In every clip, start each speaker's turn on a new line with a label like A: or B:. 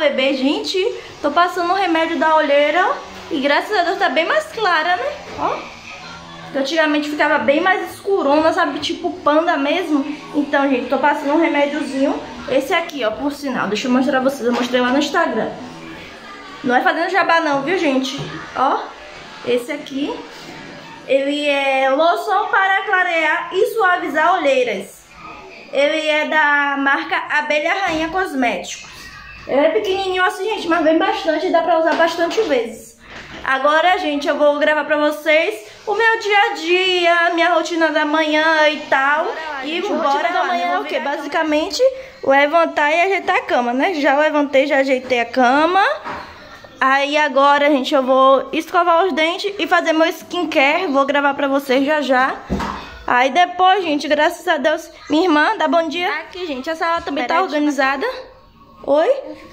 A: bebê. Gente, tô passando o remédio da olheira e graças a Deus tá bem mais clara, né? Ó. Antigamente ficava bem mais escurona, sabe? Tipo panda mesmo. Então, gente, tô passando um remédiozinho. Esse aqui, ó, por sinal. Deixa eu mostrar pra vocês. Eu mostrei lá no Instagram. Não é fazendo jabá não, viu, gente? Ó, esse aqui. Ele é loção para clarear e suavizar olheiras. Ele é da marca Abelha Rainha Cosméticos. Ele é pequenininho assim, gente, mas vem bastante e dá pra usar bastante vezes. Agora, gente, eu vou gravar pra vocês o meu dia a dia, minha rotina da manhã e tal. E bora da manhã é o que? Basicamente, levantar e ajeitar a cama, né? Já levantei, já ajeitei a cama. Aí agora, gente, eu vou escovar os dentes e fazer meu skincare. Vou gravar pra vocês já já. Aí depois, gente, graças a Deus, minha irmã, dá bom dia. Aqui, gente, a sala também tá organizada. Oi?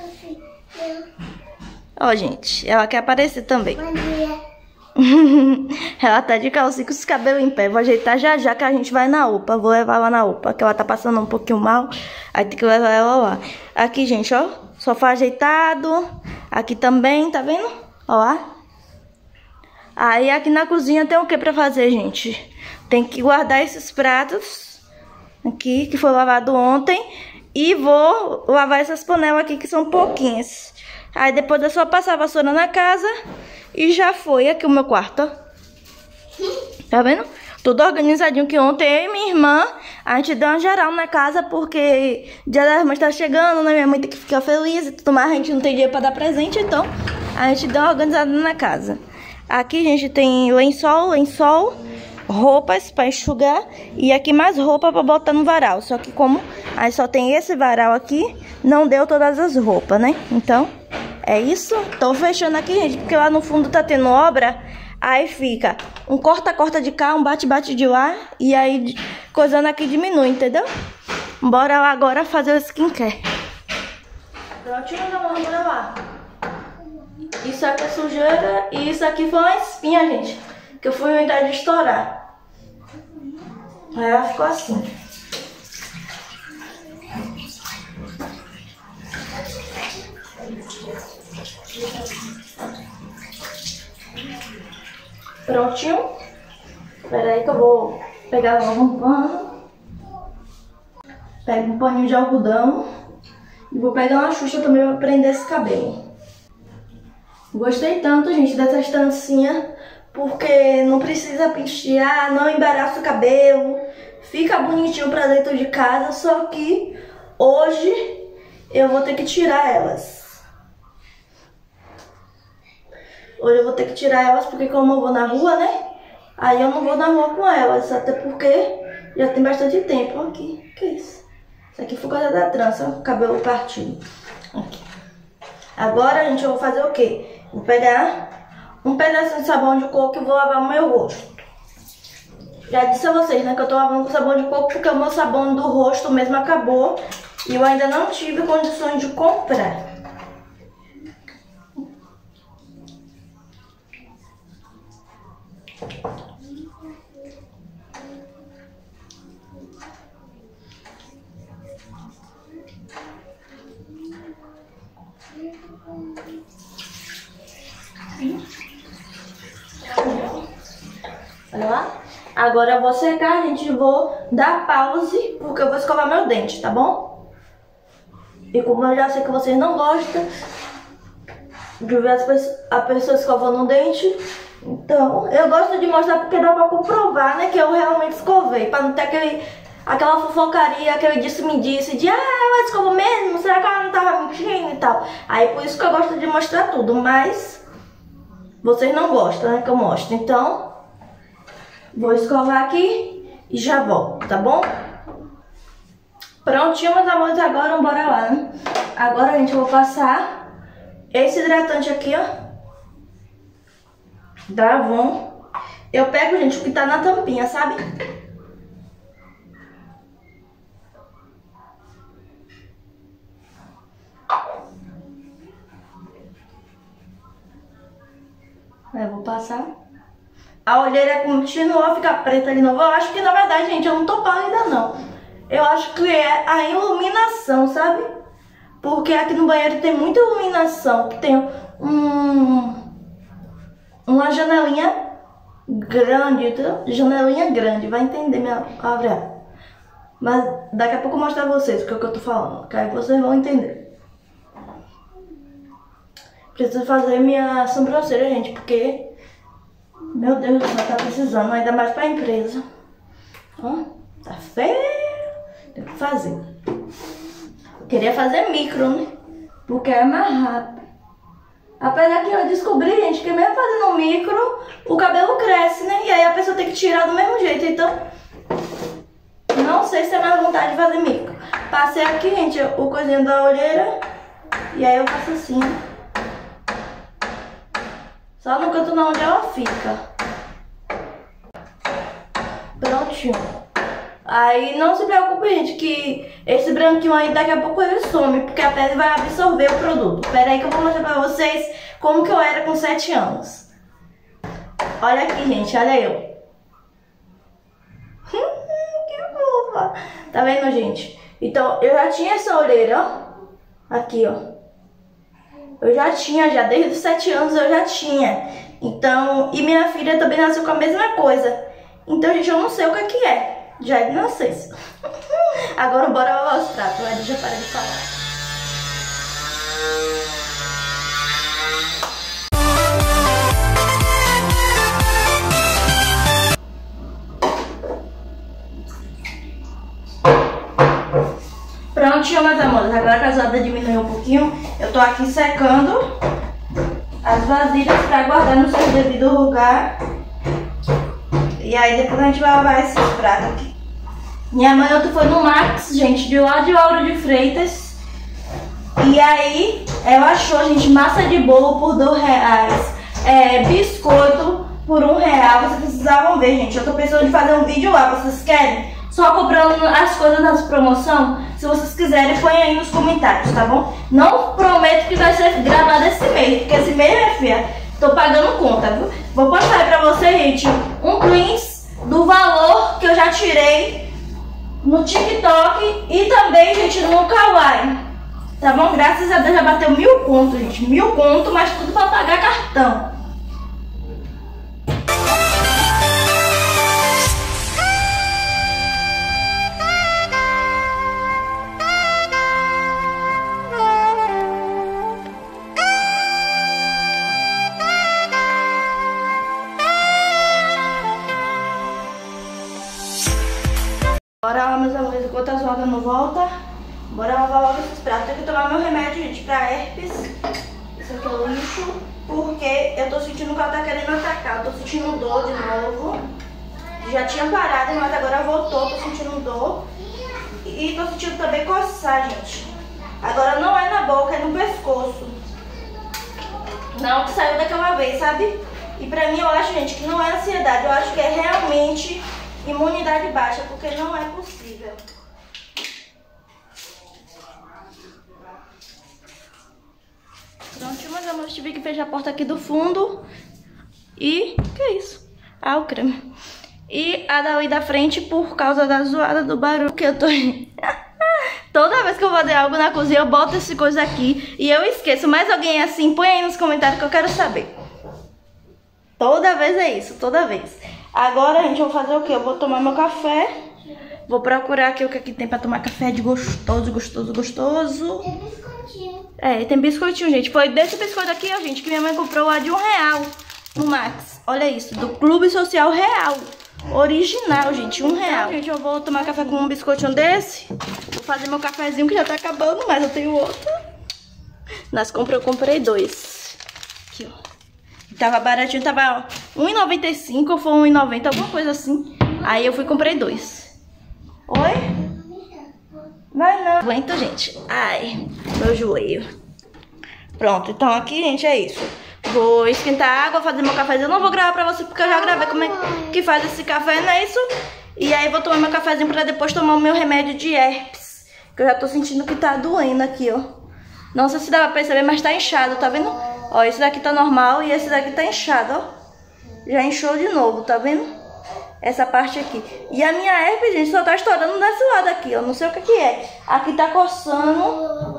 A: Ó, gente, ela quer aparecer também. Bom dia. Ela tá de calcinha com os cabelos em pé. Vou ajeitar já já que a gente vai na UPA. Vou levar ela na UPA, que ela tá passando um pouquinho mal. Aí tem que levar ela lá. Aqui, gente, ó, sofá ajeitado. Aqui também, tá vendo? Ó lá. Aí aqui na cozinha tem o que pra fazer, gente? Tem que guardar esses pratos aqui, que foi lavado ontem. E vou lavar essas panelas aqui, que são pouquinhas. Aí depois é só passar a vassoura na casa. E já foi aqui o meu quarto, ó. Tá vendo? Tudo organizadinho, que ontem eu e minha irmã, a gente deu uma geral na casa, porque Dia das Mães tá chegando, né? Minha mãe tem que ficar feliz e tudo mais, a gente não tem dinheiro pra dar presente, então a gente deu uma organizada na casa. Aqui, gente, tem lençol, roupas pra enxugar e aqui mais roupa pra botar no varal. Só que como aí só tem esse varal aqui, não deu todas as roupas, né? Então, é isso. Tô fechando aqui, gente, porque lá no fundo tá tendo obra. Aí fica um corta-corta de cá, um bate-bate de lá. E aí, coisando aqui diminui, entendeu? Bora lá agora fazer o skincare. Prontinho, bora lá. Isso aqui é sujeira e isso aqui foi uma espinha, gente, que eu fui inventar de estourar. Aí ela ficou assim. Prontinho. Espera aí que eu vou pegar logo um pano. Pego um paninho de algodão. E vou pegar uma xuxa também pra prender esse cabelo. Gostei tanto, gente, dessa estancinha. Porque não precisa pentear, não embaraça o cabelo. Fica bonitinho pra dentro de casa. Só que hoje eu vou ter que tirar elas. Hoje eu vou ter que tirar elas porque como eu vou na rua, né? Aí eu não vou na rua com elas, até porque já tem bastante tempo aqui. Que isso? Isso aqui foi coisa da trança, ó, cabelo partido. Aqui. Agora, gente, eu vou fazer o quê? Vou pegar um pedacinho de sabão de coco e vou lavar o meu rosto. Já disse a vocês, né, que eu tô lavando com sabão de coco porque o meu sabão do rosto mesmo acabou. E eu ainda não tive condições de comprar. Olha lá. Agora eu vou secar, gente. Vou dar pause porque eu vou escovar meu dente, tá bom? E como eu já sei que vocês não gostam de ver a pessoa escovando o dente, então eu gosto de mostrar porque dá pra comprovar, né, que eu realmente escovei, pra não ter aquela fofocaria, aquele disse-me-disse de ela escovou mesmo, será que ela não tava mentindo e tal. Aí por isso que eu gosto de mostrar tudo, mas vocês não gostam, né, que eu mostro. Então vou escovar aqui e já volto, tá bom? Prontinho, meus amores, agora bora lá, né? Agora, gente, eu vou passar esse hidratante aqui, ó, da Avon. Eu pego, gente, o que tá na tampinha, sabe? Aí eu vou passar. A olheira continua a ficar preta de novo. Eu acho que, na verdade, gente, eu não tô pálida, não. Eu acho que é a iluminação, sabe? Porque aqui no banheiro tem muita iluminação. Tem uma janelinha grande, janelinha grande. Vai entender minha palavra. Mas daqui a pouco eu mostro a vocês o que eu tô falando, que aí vocês vão entender. Preciso fazer minha sobrancelha, gente, porque... Meu Deus do céu, tá precisando, ainda mais pra empresa. Ó, tá feio. Tem que fazer. Queria fazer micro, né? Porque é mais rápido. Apesar que eu descobri, gente, que mesmo fazendo micro, o cabelo cresce, né? E aí a pessoa tem que tirar do mesmo jeito, então... Não sei se é mais vontade de fazer micro. Passei aqui, gente, o coisinho da olheira. E aí eu faço assim. Só no canto não onde ela fica. Prontinho. Aí não se preocupe, gente, que esse branquinho aí daqui a pouco ele some, porque a pele vai absorver o produto. Pera aí que eu vou mostrar pra vocês como que eu era com 7 anos. Olha aqui, gente, olha eu. Tá vendo, gente? Então, eu já tinha essa olheira, ó. Aqui, ó. Eu já tinha, desde os 7 anos eu já tinha. Então, e minha filha também nasceu com a mesma coisa. Então, gente, eu não sei o que é. Já é de nascença. Agora, bora mostrar. Tu já para de falar. Prontinho, meus amores, agora que a zoada diminuiu um pouquinho, eu tô aqui secando as vasilhas pra guardar no seu devido lugar. E aí depois a gente vai lavar esses pratos aqui. Minha mãe ontem foi no Max, gente, de lá de Lauro de Freitas. E aí ela achou, gente, massa de bolo por R$2, biscoito por R$1. Vocês precisavam ver, gente, eu tô pensando em fazer um vídeo lá, vocês querem? Só comprando as coisas nas promoção. Se vocês quiserem, põe aí nos comentários, tá bom? Não prometo que vai ser gravado esse mês, porque esse mês, minha filha, tô pagando conta, viu? Vou postar aí pra vocês, gente, um print do valor que eu já tirei no TikTok e também, gente, no Kawaii. Tá bom? Graças a Deus já bateu 1000 conto, gente. 1000 conto, mas tudo pra pagar cartão. Bora lá, meus amores, enquanto a zoada não volta, bora lavar logo esses pratos. Tenho que tomar meu remédio, gente, pra herpes. Isso aqui é o lixo, porque eu tô sentindo que ela tá querendo atacar. Eu tô sentindo dor de novo. Já tinha parado, mas agora voltou, tô sentindo dor. E tô sentindo também coçar, gente. Agora não é na boca, é no pescoço. Não, que saiu daquela vez, sabe? E pra mim eu acho, gente, que não é ansiedade. Eu acho que é realmente... imunidade baixa, porque não é possível. Pronto, meus amores, tive que fechar a porta aqui do fundo. E... que é isso? Ah, o creme. E a dali da frente por causa da zoada do barulho que eu tô... Toda vez que eu vou fazer algo na cozinha, eu boto essa coisa aqui e eu esqueço. Mas alguém é assim, põe aí nos comentários que eu quero saber. Toda vez é isso, toda vez. Agora, gente, eu vou fazer o quê? Eu vou tomar meu café. Vou procurar aqui o que aqui tem pra tomar café de gostoso, gostoso, gostoso.
B: Tem biscoitinho.
A: É, tem biscoitinho, gente. Foi desse biscoito aqui, ó, gente, que minha mãe comprou lá de R$1 no Max. Olha isso, do Clube Social Real. Original, gente, R$1. Então, gente, eu vou tomar café com um biscoitinho desse. Vou fazer meu cafezinho que já tá acabando, mas eu tenho outro. Eu comprei 2. Aqui, ó. Tava baratinho, tava R$1,95 ou foi R$1,90, alguma coisa assim. Aí eu fui e comprei 2. Oi? Vai não. Aguento, gente. Ai, meu joelho. Pronto, então aqui, gente, é isso. Vou esquentar a água, fazer meu cafezinho. Eu não vou gravar pra você porque eu já gravei como é que faz esse café, não é isso? E aí vou tomar meu cafezinho pra depois tomar o meu remédio de herpes. Que eu já tô sentindo que tá doendo aqui, ó. Não sei se dá pra perceber, mas tá inchado, tá vendo? Ó, esse daqui tá normal e esse daqui tá inchado, ó. Já inchou de novo, tá vendo? Essa parte aqui. E a minha herpes, gente, só tá estourando desse lado aqui, ó. Não sei o que que é. Aqui tá coçando.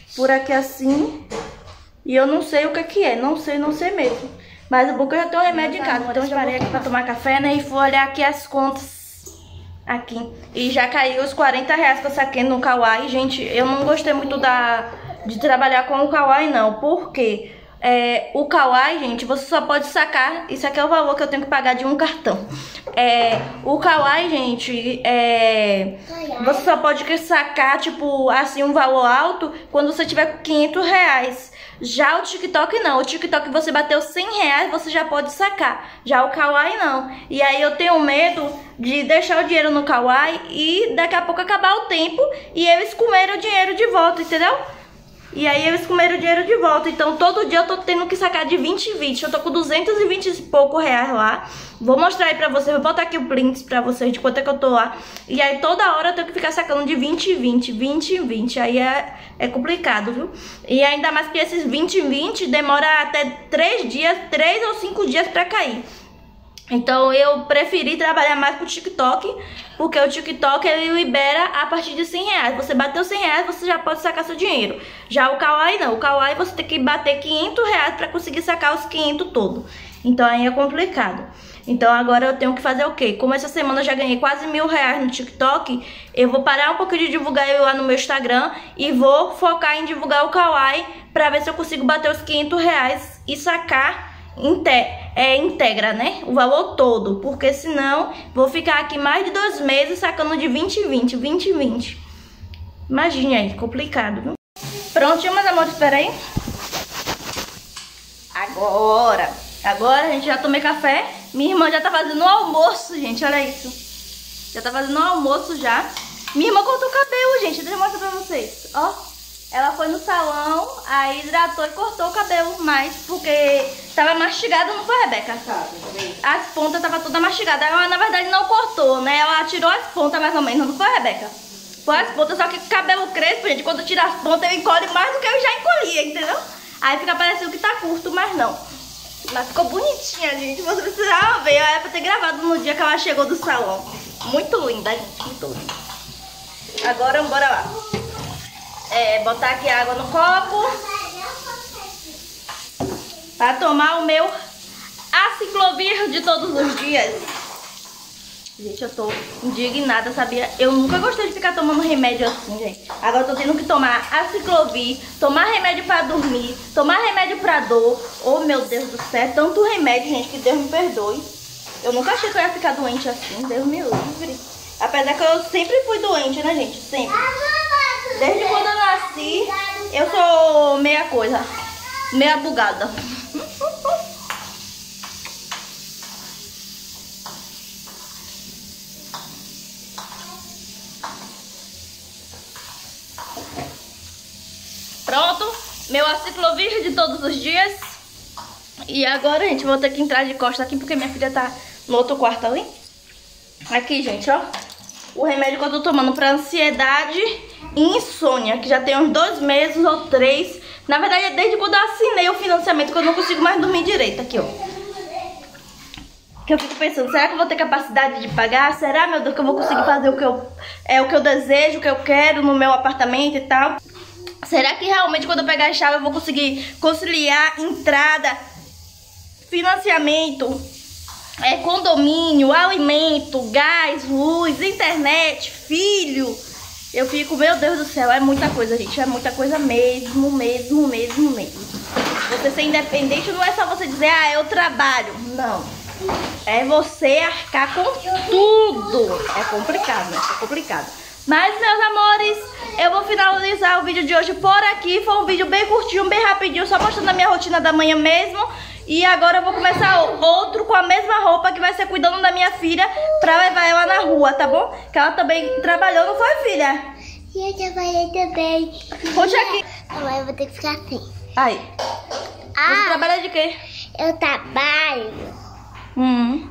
A: por aqui assim. E eu não sei o que é, não sei mesmo. Mas o bom é que eu já tenho um remédio em casa. Então eu já parei aqui pra tomar café, né? E fui olhar aqui as contas. Aqui. E já caiu os 40 reais que eu saquei no Kawaii. Gente, eu não gostei muito de trabalhar com o Kawaii, não. Por quê? O Kawaii, gente, você só pode sacar. Isso aqui é o valor que eu tenho que pagar de um cartão. O Kawaii, gente, você só pode sacar, tipo, assim, um valor alto quando você tiver com 500 reais. Já o TikTok não. O TikTok você bateu 100 reais, você já pode sacar. Já o Kawaii não. E aí eu tenho medo de deixar o dinheiro no Kawaii e daqui a pouco acabar o tempo e eles comerem o dinheiro de volta, entendeu? E aí eles comeram o dinheiro de volta. Então todo dia eu tô tendo que sacar de 20 em 20. Eu tô com 220 e pouco reais lá. Vou mostrar aí pra vocês. Vou botar aqui o print pra vocês de quanto é que eu tô lá. E aí toda hora eu tenho que ficar sacando de 20 em 20, 20 em 20. Aí é complicado, viu? E ainda mais que esses 20 em 20 demora até 3 dias, 3 ou 5 dias pra cair. Então eu preferi trabalhar mais com o TikTok, porque o TikTok ele libera a partir de 100 reais. Você bateu 100 reais, você já pode sacar seu dinheiro. Já o Kawaii não. O Kawaii você tem que bater 500 reais pra conseguir sacar os 500 todo. Então aí é complicado. Então agora eu tenho que fazer o quê? Como essa semana eu já ganhei quase 1.000 reais no TikTok, eu vou parar um pouquinho de divulgar ele lá no meu Instagram e vou focar em divulgar o Kawaii pra ver se eu consigo bater os 500 reais e sacar integra, né? O valor todo, porque senão vou ficar aqui mais de 2 meses sacando de 20 em 20, 20 em 20. Imagine aí, complicado, viu? Prontinho, meus amores, espera aí. Agora a gente já tomei café. Minha irmã já tá fazendo o almoço, gente, olha isso. Já tá fazendo o almoço já. Minha irmã cortou o cabelo, gente, deixa eu mostrar pra vocês, ó. Ela foi no salão, aí hidratou e cortou o cabelo mais, porque tava mastigado, não foi, Rebeca? As pontas tava toda mastigada. Ela, na verdade, não cortou, né? Ela tirou as pontas mais ou menos, não foi, Rebeca? Foi as pontas, só que o cabelo crespo, gente, quando tira as pontas, ele encolhe mais do que eu já encolhia, entendeu? Aí fica parecendo que tá curto, mas não. Mas ficou bonitinha, gente. Você precisava ver, era pra ter gravado no dia que ela chegou do salão. Muito linda, gente, muito linda. Agora, bora lá. Botar aqui água no copo para tomar o meu aciclovir de todos os dias. Gente, eu tô indignada, sabia? Eu nunca gostei de ficar tomando remédio assim, gente. Agora eu tô tendo que tomar aciclovir, tomar remédio pra dormir, tomar remédio pra dor. Oh, meu Deus do céu, é tanto remédio, gente, que Deus me perdoe. Eu nunca achei que eu ia ficar doente assim, Deus me livre. Apesar que eu sempre fui doente, né, gente? Sempre. Desde quando eu nasci, eu sou meia bugada. Pronto, meu aciclovir de todos os dias. E agora, gente, vou ter que entrar de costas aqui, porque minha filha tá no outro quarto ali. Aqui, gente, ó. O remédio que eu tô tomando pra ansiedade e insônia, que já tem uns 2 meses ou 3. Na verdade é desde quando eu assinei o financiamento que eu não consigo mais dormir direito. Aqui, ó. Que eu fico pensando, será que eu vou ter capacidade de pagar? Será, meu Deus, que eu vou conseguir fazer o que eu desejo, o que eu quero no meu apartamento e tal? Será que realmente quando eu pegar a chave eu vou conseguir conciliar entrada, financiamento, condomínio, alimento, gás, luz, internet, filho? Eu fico, meu Deus do céu, é muita coisa, gente. É muita coisa mesmo. Você ser independente não é só você dizer, ah, eu trabalho. Não. É você arcar com tudo. É complicado, né? É complicado. Mas, meus amores, eu vou finalizar o vídeo de hoje por aqui. Foi um vídeo bem curtinho, bem rapidinho, só mostrando a minha rotina da manhã mesmo. E agora eu vou começar outro com a mesma roupa, que vai ser cuidando da minha filha pra levar ela na rua, tá bom? Que ela também trabalhou, não foi, filha?
B: E eu trabalhei também.
A: Puxa aqui.
B: Agora eu vou ter que ficar assim.
A: Aí. Você trabalha de quê?
B: Eu trabalho
A: no...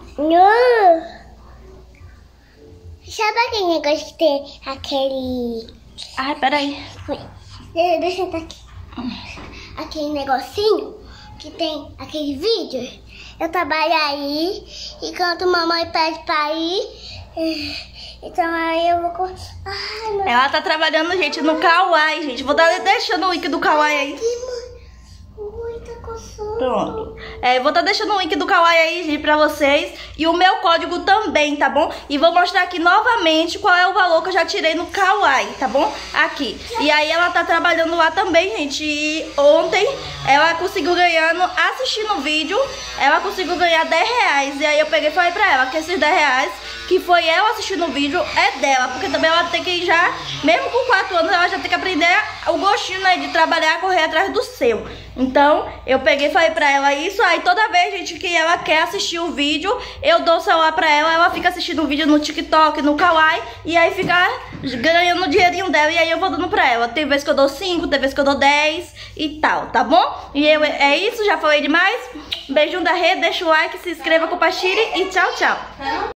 B: Sabe aquele negócio que tem aquele...
A: Ai, peraí.
B: Deixa eu sentar aqui. Aquele negocinho que tem aquele vídeo. Eu trabalho aí, e quando mamãe pede pra ir, Então aí eu vou... Ai,
A: ela tá trabalhando, gente, no Kawaii, gente. Vou dar deixando o link do Kawaii aí.
B: Ui, tá coçando.
A: Pronto. Eu vou estar deixando o link do Kawaii aí, gente, pra vocês. E o meu código também, tá bom? E vou mostrar aqui novamente qual é o valor que eu já tirei no Kawaii, tá bom? Aqui. E aí ela tá trabalhando lá também, gente. E ontem ela conseguiu ganhando, assistindo o vídeo, ela conseguiu ganhar R$10. E aí eu peguei e falei pra ela que esses R$10, que foi ela assistindo o vídeo, é dela. Porque também ela tem que já, mesmo com 4 anos, ela já tem que aprender o gostinho, né, de trabalhar, correr atrás do seu. Então, eu peguei e falei pra ela isso. Aí toda vez, gente, que ela quer assistir o vídeo, eu dou o celular pra ela. Ela fica assistindo o vídeo no TikTok, no Kawaii. E aí fica ganhando o dinheirinho dela. E aí eu vou dando pra ela. Tem vezes que eu dou 5, tem vezes que eu dou 10 e tal, tá bom? E é isso, já falei demais. Beijinho da rede, deixa o like, se inscreva, compartilhe e tchau, tchau.